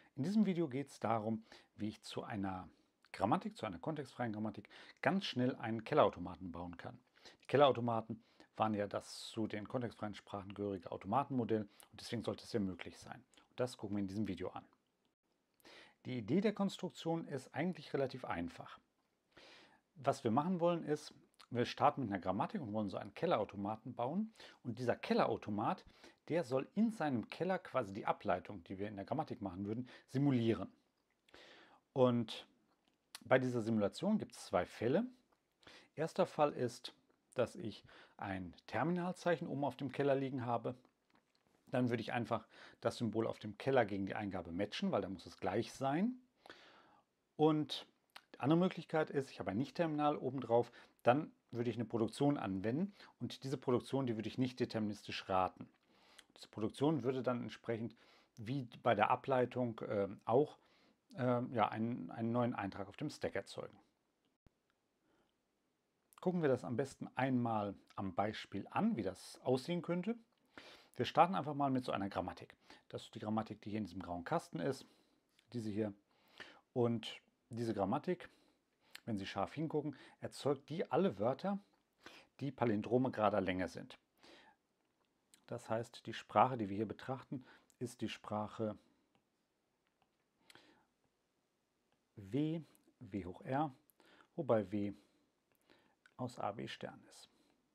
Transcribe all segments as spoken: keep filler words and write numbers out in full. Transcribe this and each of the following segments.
In diesem Video geht es darum, wie ich zu einer Grammatik, zu einer kontextfreien Grammatik, ganz schnell einen Kellerautomaten bauen kann. Die Kellerautomaten waren ja das zu den kontextfreien Sprachen gehörige Automatenmodell und deswegen sollte es ja möglich sein. Und das gucken wir in diesem Video an. Die Idee der Konstruktion ist eigentlich relativ einfach. Was wir machen wollen ist, wir starten mit einer Grammatik und wollen so einen Kellerautomaten bauen. Und dieser Kellerautomat, der soll in seinem Keller quasi die Ableitung, die wir in der Grammatik machen würden, simulieren. Und bei dieser Simulation gibt es zwei Fälle. Erster Fall ist, dass ich ein Terminalzeichen oben auf dem Keller liegen habe. Dann würde ich einfach das Symbol auf dem Keller gegen die Eingabe matchen, weil da muss es gleich sein. Und die andere Möglichkeit ist, ich habe ein Nicht-Terminal oben drauf, dann würde ich eine Produktion anwenden und diese Produktion, die würde ich nicht deterministisch raten. Diese Produktion würde dann entsprechend wie bei der Ableitung äh, auch äh, ja, einen, einen neuen Eintrag auf dem Stack erzeugen. Gucken wir das am besten einmal am Beispiel an, wie das aussehen könnte. Wir starten einfach mal mit so einer Grammatik. Das ist die Grammatik, die hier in diesem grauen Kasten ist, diese hier. Und diese Grammatik, wenn Sie scharf hingucken, erzeugt die alle Wörter, die Palindrome gerader Länge sind. Das heißt, die Sprache, die wir hier betrachten, ist die Sprache W, W hoch R, wobei W aus A B Stern ist.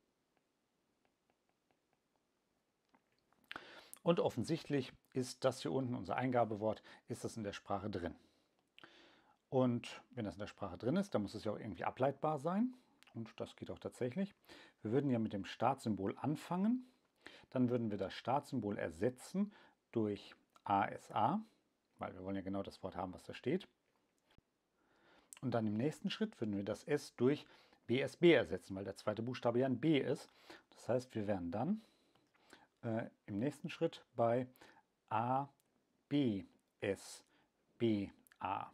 Und offensichtlich ist das hier unten, unser Eingabewort, ist das in der Sprache drin. Und wenn das in der Sprache drin ist, dann muss es ja auch irgendwie ableitbar sein. Und das geht auch tatsächlich. Wir würden ja mit dem Startsymbol anfangen. Dann würden wir das Startsymbol ersetzen durch A S A, weil wir wollen ja genau das Wort haben, was da steht. Und dann im nächsten Schritt würden wir das S durch B S B ersetzen, weil der zweite Buchstabe ja ein B ist. Das heißt, wir wären dann äh, im nächsten Schritt bei A B S B A.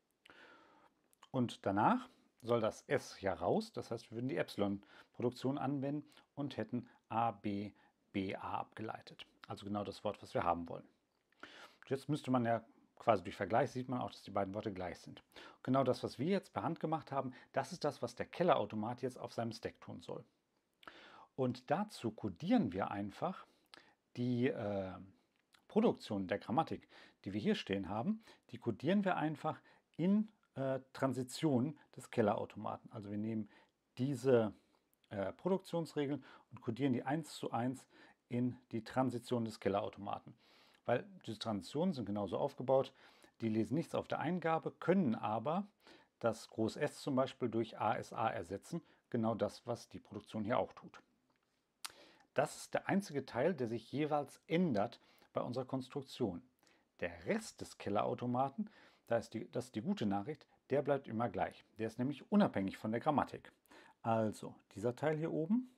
Und danach soll das S ja raus, das heißt, wir würden die Epsilon-Produktion anwenden und hätten A B B A abgeleitet. Also genau das Wort, was wir haben wollen. Und jetzt müsste man ja quasi durch Vergleich sieht man auch, dass die beiden Worte gleich sind. Genau das, was wir jetzt per Hand gemacht haben, das ist das, was der Kellerautomat jetzt auf seinem Stack tun soll. Und dazu kodieren wir einfach die äh, Produktion der Grammatik, die wir hier stehen haben, die kodieren wir einfach in äh, Transitionen des Kellerautomaten. Also wir nehmen diese äh, Produktionsregeln und kodieren die eins zu eins in die Transition des Kellerautomaten. Weil diese Transitionen sind genauso aufgebaut, die lesen nichts auf der Eingabe, können aber das Groß S zum Beispiel durch A S A ersetzen, genau das, was die Produktion hier auch tut. Das ist der einzige Teil, der sich jeweils ändert bei unserer Konstruktion. Der Rest des Kellerautomaten, da ist die, das ist die gute Nachricht, der bleibt immer gleich. Der ist nämlich unabhängig von der Grammatik. Also dieser Teil hier oben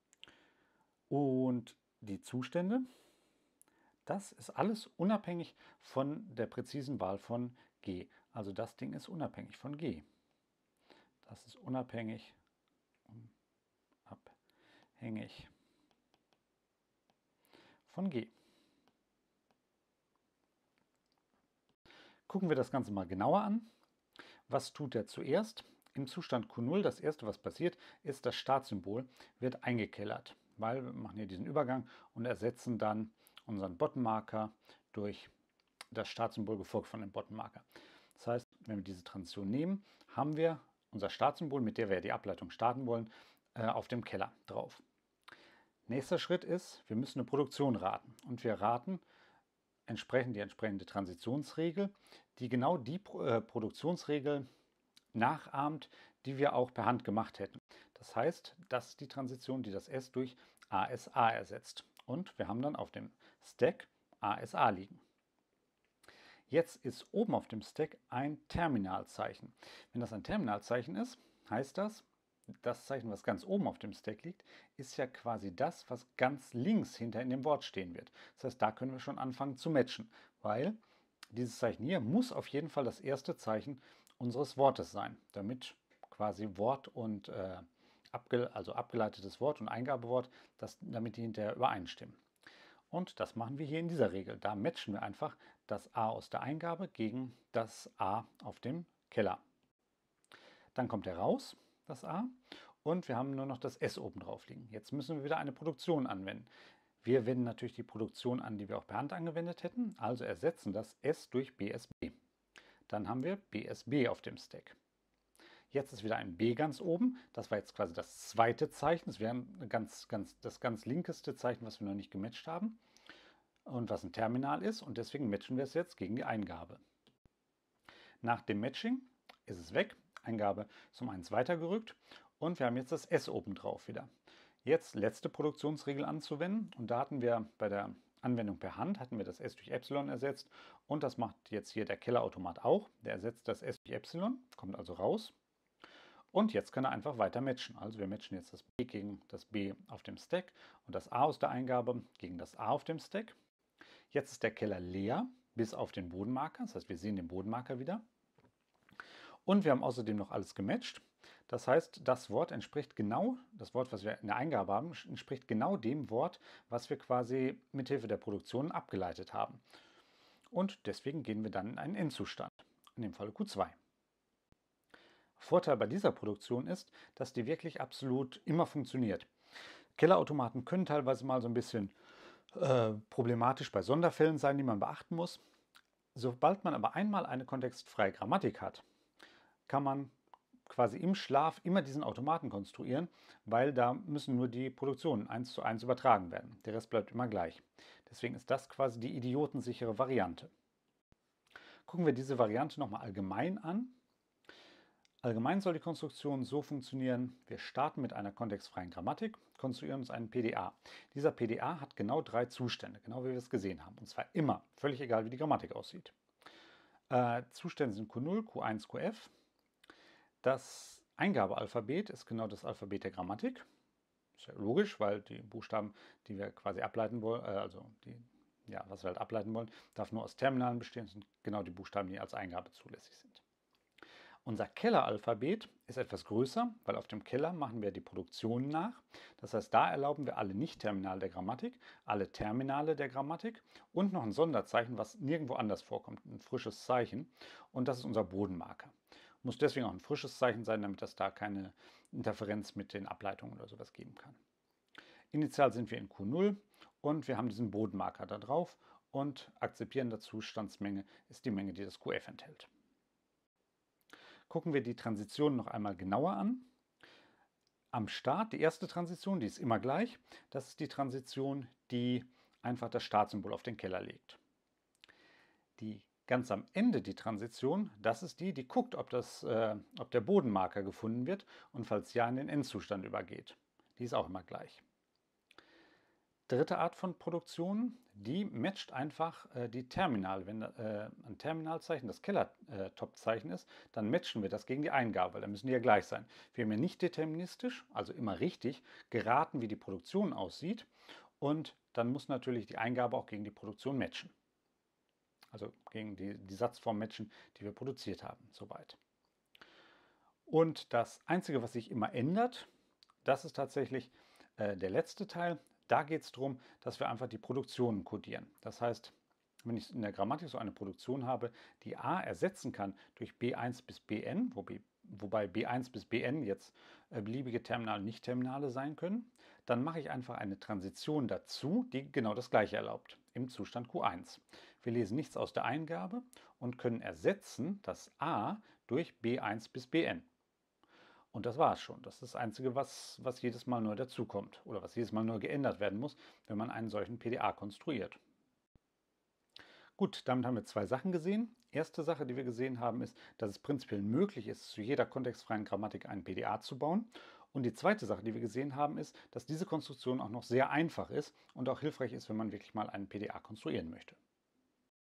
und die Zustände, das ist alles unabhängig von der präzisen Wahl von G. Also das Ding ist unabhängig von G. Das ist unabhängig, unabhängig von G. Gucken wir das Ganze mal genauer an. Was tut er zuerst? Im Zustand Q null, das erste, was passiert, ist, das Startsymbol wird eingekellert, weil wir machen hier diesen Übergang und ersetzen dann unseren Bottommarker durch das Startsymbol gefolgt von dem Bottommarker. Das heißt, wenn wir diese Transition nehmen, haben wir unser Startsymbol, mit der wir die Ableitung starten wollen, auf dem Keller drauf. Nächster Schritt ist, wir müssen eine Produktion raten und wir raten entsprechend die entsprechende Transitionsregel, die genau die äh, Produktionsregel nachahmt, die wir auch per Hand gemacht hätten. Das heißt, das ist die Transition, die das S durch A S A ersetzt. Und wir haben dann auf dem Stack A S A liegen. Jetzt ist oben auf dem Stack ein Terminalzeichen. Wenn das ein Terminalzeichen ist, heißt das, das Zeichen, was ganz oben auf dem Stack liegt, ist ja quasi das, was ganz links hinter in dem Wort stehen wird. Das heißt, da können wir schon anfangen zu matchen, weil dieses Zeichen hier muss auf jeden Fall das erste Zeichen unseres Wortes sein, damit quasi Wort und äh, abge also abgeleitetes Wort und Eingabewort, das, damit die hinterher übereinstimmen. Und das machen wir hier in dieser Regel. Da matchen wir einfach das a aus der Eingabe gegen das a auf dem Keller. Dann kommt er raus, das a, und wir haben nur noch das s oben drauf liegen. Jetzt müssen wir wieder eine Produktion anwenden. Wir wenden natürlich die Produktion an, die wir auch per Hand angewendet hätten, also ersetzen das s durch B S B. Dann haben wir B S B auf dem Stack. Jetzt ist wieder ein B ganz oben. Das war jetzt quasi das zweite Zeichen. Das wäre ganz, ganz, das ganz linkeste Zeichen, was wir noch nicht gematcht haben und was ein Terminal ist. Und deswegen matchen wir es jetzt gegen die Eingabe. Nach dem Matching ist es weg. Eingabe ist um eins weitergerückt und wir haben jetzt das S oben drauf wieder. Jetzt letzte Produktionsregel anzuwenden und da hatten wir bei der Anwendung per Hand hatten wir das S durch Epsilon ersetzt und das macht jetzt hier der Kellerautomat auch. Der ersetzt das S durch Epsilon, kommt also raus. Und jetzt kann er einfach weiter matchen. Also wir matchen jetzt das B gegen das B auf dem Stack und das A aus der Eingabe gegen das A auf dem Stack. Jetzt ist der Keller leer bis auf den Bodenmarker, das heißt wir sehen den Bodenmarker wieder. Und wir haben außerdem noch alles gematcht. Das heißt, das Wort entspricht genau, das Wort, was wir in der Eingabe haben, entspricht genau dem Wort, was wir quasi mithilfe der Produktion abgeleitet haben. Und deswegen gehen wir dann in einen Endzustand, in dem Fall Q zwei. Vorteil bei dieser Produktion ist, dass die wirklich absolut immer funktioniert. Kellerautomaten können teilweise mal so ein bisschen äh, problematisch bei Sonderfällen sein, die man beachten muss. Sobald man aber einmal eine kontextfreie Grammatik hat, kann man quasi im Schlaf immer diesen Automaten konstruieren, weil da müssen nur die Produktionen eins zu eins übertragen werden. Der Rest bleibt immer gleich. Deswegen ist das quasi die idiotensichere Variante. Gucken wir diese Variante nochmal allgemein an. Allgemein soll die Konstruktion so funktionieren, wir starten mit einer kontextfreien Grammatik, konstruieren uns einen P D A. Dieser P D A hat genau drei Zustände, genau wie wir es gesehen haben. Und zwar immer, völlig egal wie die Grammatik aussieht. Äh, Zustände sind Q null, Q eins, Q F. Das Eingabealphabet ist genau das Alphabet der Grammatik. Ist ja logisch, weil die Buchstaben, die wir quasi ableiten wollen, äh, also die, ja, was wir halt ableiten wollen, darf nur aus Terminalen bestehen. Das sind genau die Buchstaben, die als Eingabe zulässig sind. Unser Kelleralphabet ist etwas größer, weil auf dem Keller machen wir die Produktion nach. Das heißt, da erlauben wir alle Nicht-Terminale der Grammatik, alle Terminale der Grammatik und noch ein Sonderzeichen, was nirgendwo anders vorkommt, ein frisches Zeichen. Und das ist unser Bodenmarker. Muss deswegen auch ein frisches Zeichen sein, damit es da keine Interferenz mit den Ableitungen oder sowas geben kann. Initial sind wir in Q null und wir haben diesen Bodenmarker da drauf und akzeptierende Zustandsmenge ist die Menge, die das Q F enthält. Gucken wir die Transition noch einmal genauer an. Am Start, die erste Transition, die ist immer gleich. Das ist die Transition, die einfach das Startsymbol auf den Keller legt. Die ganz am Ende die Transition, das ist die, die guckt, ob, das, äh, ob der Bodenmarker gefunden wird und falls ja in den Endzustand übergeht. Die ist auch immer gleich. Dritte Art von Produktion, die matcht einfach äh, die Terminal. Wenn äh, ein Terminalzeichen das Keller-Top-Zeichen ist, dann matchen wir das gegen die Eingabe, weil dann müssen die ja gleich sein. Wir haben ja nicht deterministisch, also immer richtig, geraten, wie die Produktion aussieht und dann muss natürlich die Eingabe auch gegen die Produktion matchen. Also gegen die, die Satzform matchen, die wir produziert haben, soweit. Und das Einzige, was sich immer ändert, das ist tatsächlich äh, der letzte Teil. Da geht es darum, dass wir einfach die Produktionen kodieren. Das heißt, wenn ich in der Grammatik so eine Produktion habe, die a ersetzen kann durch B eins bis Bn, wobei, wobei B eins bis Bn jetzt äh, beliebige Terminale, Nicht-Terminale sein können, dann mache ich einfach eine Transition dazu, die genau das gleiche erlaubt, im Zustand Q eins. Wir lesen nichts aus der Eingabe und können ersetzen das a durch B eins bis Bn. Und das war es schon. Das ist das Einzige, was, was jedes Mal neu dazukommt oder was jedes Mal neu geändert werden muss, wenn man einen solchen P D A konstruiert. Gut, damit haben wir zwei Sachen gesehen. Erste Sache, die wir gesehen haben, ist, dass es prinzipiell möglich ist, zu jeder kontextfreien Grammatik einen P D A zu bauen. Und die zweite Sache, die wir gesehen haben, ist, dass diese Konstruktion auch noch sehr einfach ist und auch hilfreich ist, wenn man wirklich mal einen P D A konstruieren möchte.